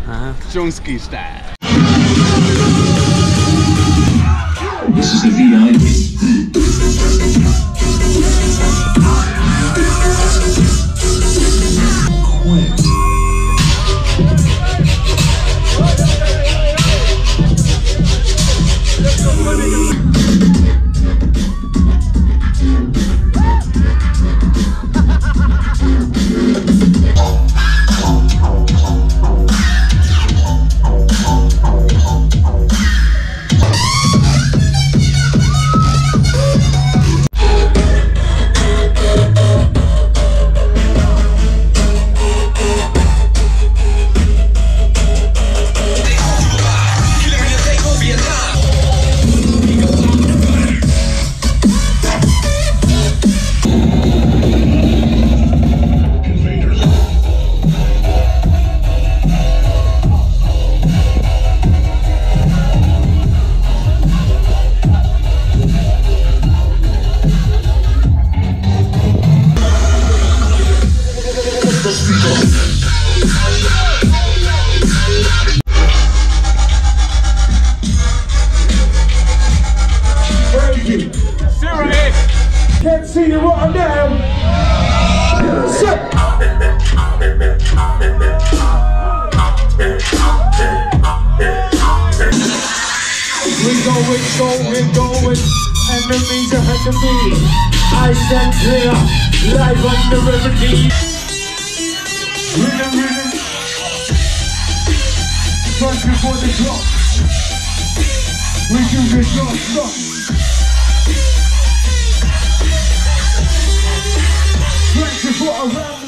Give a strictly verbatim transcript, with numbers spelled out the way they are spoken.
Uh-huh. Jonesky style. This is the V I P. Quit. Can't see you Rotterdam. Sit. We going, going, going. Enemies ahead of me. I stand clear, live on the river deep. Rhythm, rhythm. First before the clock. We do this non-stop. Before I run